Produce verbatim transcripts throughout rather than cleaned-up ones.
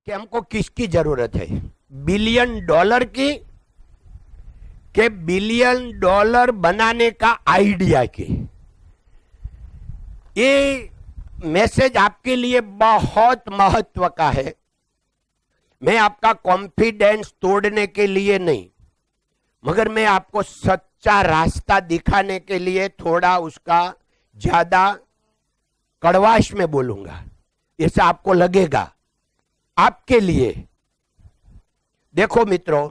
कि हमको किसकी जरूरत है, बिलियन डॉलर की के बिलियन डॉलर बनाने का आइडिया की। ये मैसेज आपके लिए बहुत महत्व का है। मैं आपका कॉन्फिडेंस तोड़ने के लिए नहीं, मगर मैं आपको सच्चा रास्ता दिखाने के लिए थोड़ा उसका ज्यादा कड़वाश में बोलूंगा, ऐसा आपको लगेगा। आपके लिए देखो मित्रों,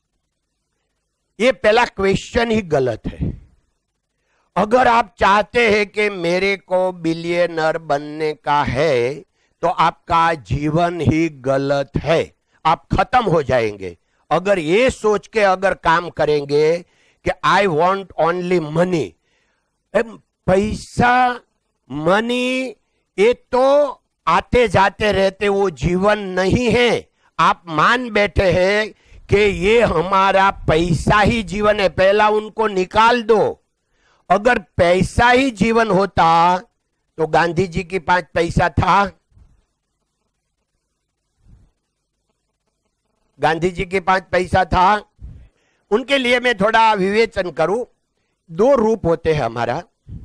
ये पहला क्वेश्चन ही गलत है। अगर आप चाहते हैं कि मेरे को बिलियनर बनने का है, तो आपका जीवन ही गलत है, आप खत्म हो जाएंगे। अगर ये सोच के अगर काम करेंगे कि आई वॉन्ट ओनली मनी, पैसा मनी ये तो आते जाते रहते, वो जीवन नहीं है। आप मान बैठे हैं कि ये हमारा पैसा ही जीवन है, पहला उनको निकाल दो। अगर पैसा ही जीवन होता तो गांधी जी के पास पैसा था? गांधी जी के पास पैसा था? उनके लिए मैं थोड़ा विवेचन करूं। दो रूप होते हैं हमारा।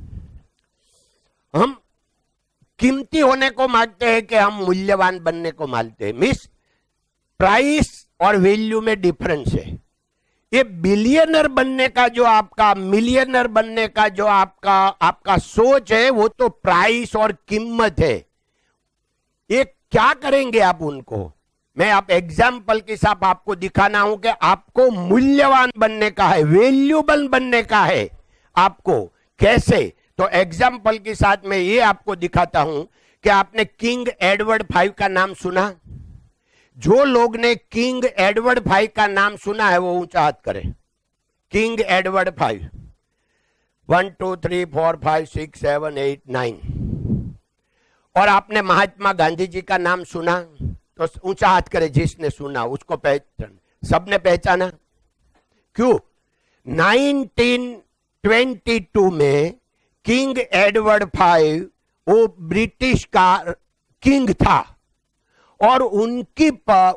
हम कीमती होने को मांगते हैं कि हम मूल्यवान बनने को मानते हैं। मिस प्राइस और वैल्यू में डिफरेंस है। ये बिलियनर बनने का जो आपका, मिलियनर बनने का जो आपका आपका सोच है, वो तो प्राइस और कीमत है। ये क्या करेंगे आप उनको? मैं आप एग्जाम्पल के साथ आपको दिखाना हूं कि आपको मूल्यवान बनने का है, वैल्यूबल बनने का है। आपको कैसे? तो एग्जाम्पल के साथ मैं ये आपको दिखाता हूं कि आपने किंग एडवर्ड फाइव का नाम सुना? जो लोग ने किंग एडवर्ड फाइव का नाम सुना है वो ऊंचा हाथ करें। King Edward five, one two three four five six seven eight nine. और आपने महात्मा गांधी जी का नाम सुना? तो ऊंचा हाथ करे जिसने सुना, उसको पहचान। सबने पहचाना? क्यों? नाइनटीन ट्वेंटी टू में किंग एडवर्ड फाइव वो ब्रिटिश का किंग था और उनकी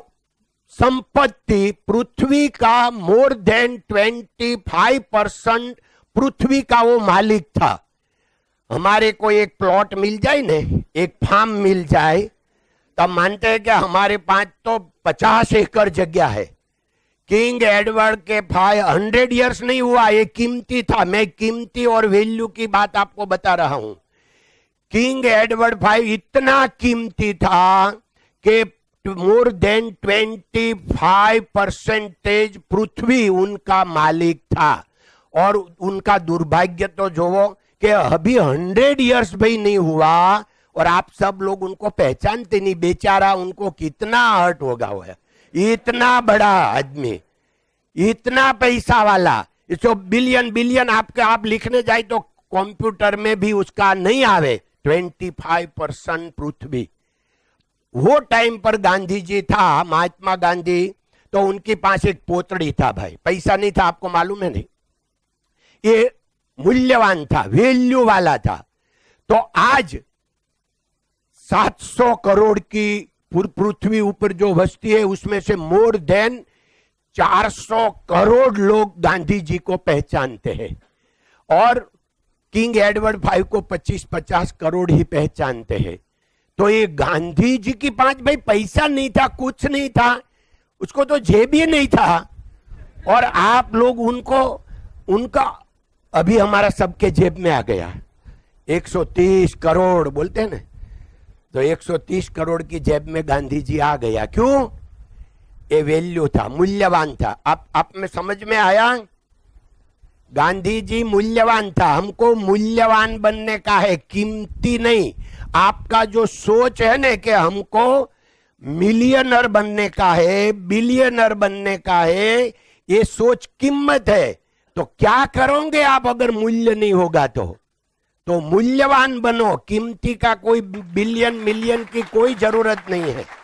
संपत्ति पृथ्वी का more than twenty five percent पृथ्वी का वो मालिक था। हमारे को एक प्लॉट मिल जाए ना, एक फार्म मिल जाए, तब मानते हैं कि हमारे पास तो पचास एकड़ जगह है। किंग एडवर्ड के फाइव हंड्रेड ईयर्स नहीं हुआ, ये कीमती था। मैं कीमती और वैल्यू की बात आपको बता रहा हूं। किंग एडवर्ड फाइव इतना कीमती था कि more than twenty five percentage पृथ्वी उनका मालिक था। और उनका दुर्भाग्य तो जो वो कि अभी हंड्रेड इयर्स भी नहीं हुआ और आप सब लोग उनको पहचानते नहीं। बेचारा, उनको कितना हर्ट होगा। वो है इतना बड़ा आदमी, इतना पैसा वाला, इसको बिलियन बिलियन आपके आप लिखने जाए तो कंप्यूटर में भी उसका नहीं आवे। ट्वेंटी फाइव परसेंट पृथ्वी। वो टाइम पर गांधी जी था, महात्मा गांधी, तो उनके पास एक पोतड़ी था भाई। पैसा नहीं था, आपको मालूम है नहीं? ये मूल्यवान था, वैल्यू वाला था। तो आज सात सौ करोड़ की पृथ्वी ऊपर जो बस्ती है, उसमें से मोर देन चार सौ करोड़ लोग गांधी जी को पहचानते हैं और किंग एडवर्ड फाइव को पच्चीस पचास करोड़ ही पहचानते हैं। तो ये गांधी जी के पास भाई पैसा नहीं था, कुछ नहीं था, उसको तो जेब ही नहीं था। और आप लोग उनको, उनका अभी हमारा सबके जेब में आ गया एक सौ तीस करोड़ बोलते हैं ना, तो एक सौ तीस करोड़ की जेब में गांधी जी आ गया। क्यों? ये वैल्यू था, मूल्यवान था। आप आप में समझ में आया? गांधी जी मूल्यवान था। हमको मूल्यवान बनने का है, कीमती नहीं। आपका जो सोच है ना कि हमको मिलियनर बनने का है, बिलियनर बनने का है, ये सोच कीमत है। तो क्या करोगे आप अगर मूल्य नहीं होगा? तो तो मूल्यवान बनो। कीमती का कोई बिलियन मिलियन की कोई जरूरत नहीं है।